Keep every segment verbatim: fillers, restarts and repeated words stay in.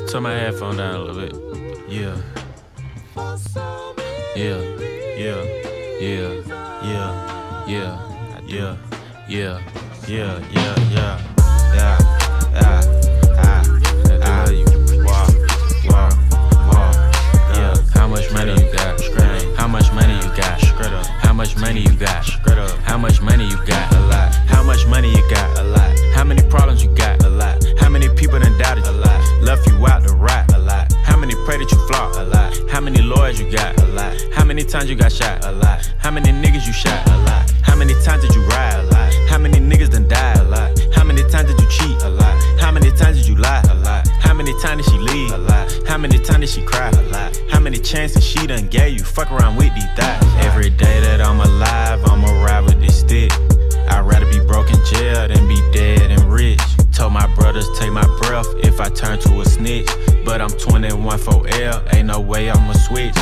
Turn my headphone down a little bit. Yeah. Yeah. Yeah. Yeah. Yeah. Yeah. Yeah. Yeah. Yeah. Yeah. Yeah. Yeah. Yeah. Ah. You. Wow. Wow. Wow. Yeah. How much money you got? How much money you got? How much money you got? How much money you got? A lot. How much money you got? A lot. How many problems you got? A lot. How many people done doubted you? A lot. Left you out to rot? A lot. How many pray that you flop? A lot. How many lawyers you got? A lot. How many times you got shot? A lot. How many niggas you shot? A lot. How many times did you ride? A lot. How many niggas done died? A lot. How many times did you cheat? A lot. How many times did you lie? A lot. How many times did she leave? A lot. How many times did she cry? A lot. How many chances she done gave you? Fuck around with these thighs. Every day that I'm alive, I'ma ride with this stick. I'd rather be broke in jail than be dead and rich. Told my brothers take my breath if I turn to a snitch. But I'm twenty-one for L, ain't no way I'ma switch.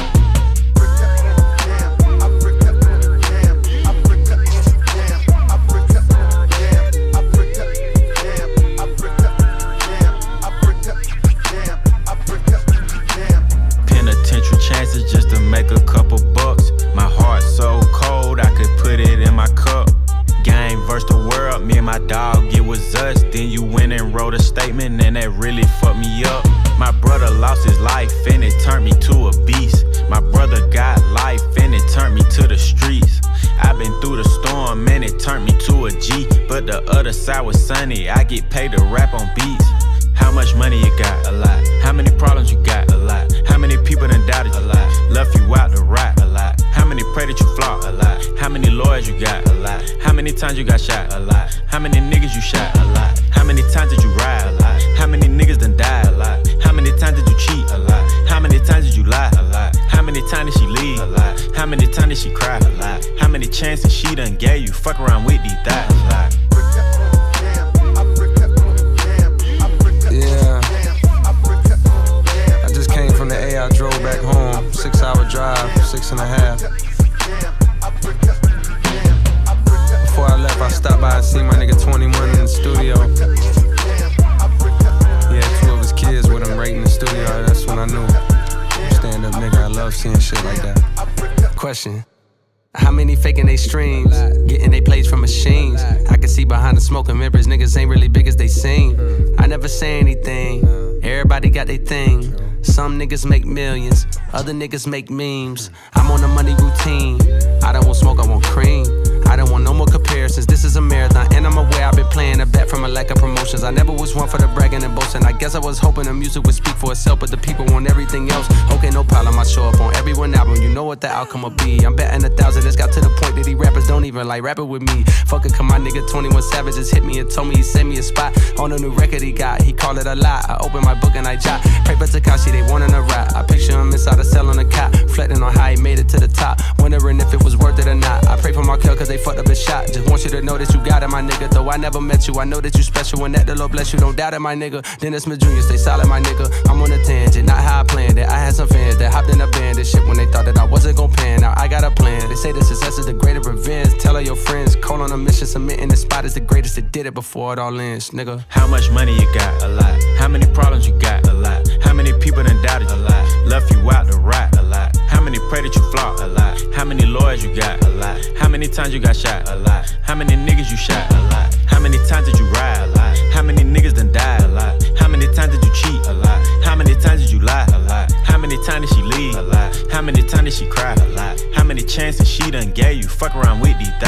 Penitential chances just to make a couple bucks. My heart so cold I could put it in my cup. Game versus the world, me and my dog, it was us. Then you went and wrote a statement and that really fucked me up. My brother lost his life and it turned me to a beast. My brother got life and it turned me to the streets. I've been through the storm and it turned me to a G. But the other side was sunny, I get paid to rap on beats. How much money you got? A lot. How many problems you got? A lot. How many people done doubted you? A lot. Left you out to rot? A lot. How many pray that you flop? A lot. How many lawyers you got? A lot. How many times you got shot? A lot. How many niggas you shot? A lot. How many times did you ride? A lot. How many niggas done died? A lot. How many times did you cheat? A lot. How many times did you lie? A lot. How many times did she leave? A lot. How many times did she cry? A lot. How many chances she done gave you? Fuck around with these thighs. A lot. Yeah, I just came from the A, I drove back home. Six hour drive, six and a half. Before I left, I stopped by and seen my nigga twenty-one in the studio. He had two of his kids with him right in the studio. That's when I knew. Stand up nigga, I love seeing shit like that. Question. How many faking they streams, getting they plays from machines? I can see behind the smoking mirrors, niggas ain't really big as they seem. I never say anything, everybody got their thing. Some niggas make millions, other niggas make memes. I'm on a money routine, I don't want smoke, I want cream. I don't want no more comparisons, this is a marathon. And I'm aware I've been playing a bet from a lack of promotions. I never was one for the bragging and boasting. I guess I was hoping the music would speak for itself, but the people want everything else. Okay, no problem, I show up on every one album. You know what the outcome will be. I'm betting a thousand, it's got to the point that these rappers don't even like rapping with me. Fuck it, come my nigga twenty-one Savage just hit me and told me he sent me a spot on a new record he got. He called it a lie, I open my book and I jot. Pray for Takashi, they wanting a rap. I picture him inside a cell on a cot, reflecting on how he made it to the top, wondering if it was worth it or not. I pray for my kill cause they fucked up his shot. Just want you to know that you got it, my nigga. Though I never met you, I know that you special and that the Lord bless you. Don't doubt it, my nigga. Dennis Smith Junior, stay solid, my nigga. I'm on a tangent, not how I planned it. I had some fans that hopped in a band and shit when they thought that I wasn't gon' pan. Now I got a plan. They say the success is the greater revenge. Tell all your friends, call on a mission, submitting the spot is the greatest that did it before it all ends, nigga. How much money you got? A lot. How many problems you got? A lot. How many people done doubted you? A lot. Left you out to rot? A lot. How many pray that you flop? A lot. How many lawyers you got? A lot. How many times you got shot? A lot. How many niggas you shot? A lot. How many times did you ride? A lot. How many niggas done died? A lot. How many times did you cheat? A lot. How many times did you lie? A lot. How many times did she leave? A lot. How many times did she cry? A lot. How many chances she done gave you? Fuck around with these